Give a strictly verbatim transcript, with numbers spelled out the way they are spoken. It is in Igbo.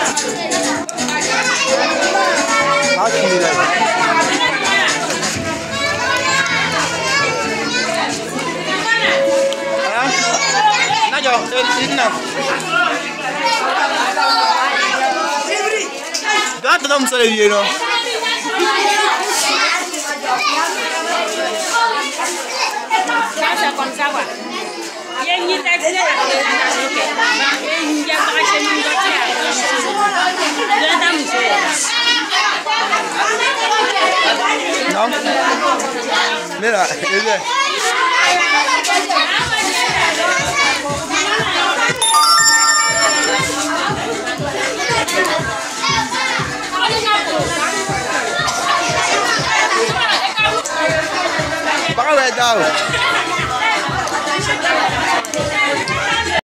Guarda, non so le vie, no? No? Mira, vedi? Baka wala daw.